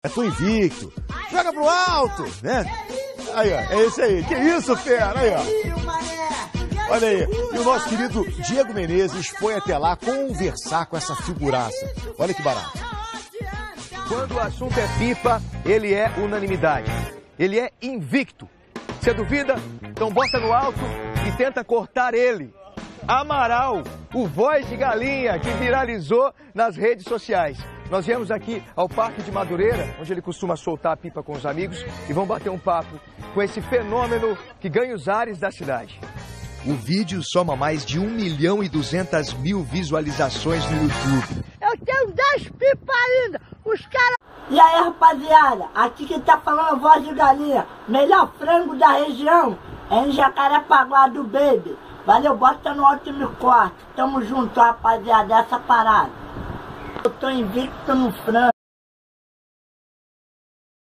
tô invicto. Joga pro alto, né? Aí, ó, é esse aí. Que isso, fera? Aí, ó. Olha aí. E o nosso querido Diego Menezes foi até lá conversar com essa figuraça. Olha que barato. Quando o assunto é pipa, ele é unanimidade. Ele é invicto. Você duvida? Então bota no alto e tenta cortar ele. Amaral, o voz de galinha que viralizou nas redes sociais. Nós viemos aqui ao Parque de Madureira, onde ele costuma soltar a pipa com os amigos, e vamos bater um papo com esse fenômeno que ganha os ares da cidade. O vídeo soma mais de 1.200.000 visualizações no YouTube. Eu tenho 10 pipas ainda, os caras... E aí, rapaziada, aqui quem tá falando é a voz de galinha. Melhor frango da região é em Jacarepaguá do Baby. Valeu, bota no alto e me corta. Tamo junto, rapaziada, essa parada. Eu tô invicto no frango.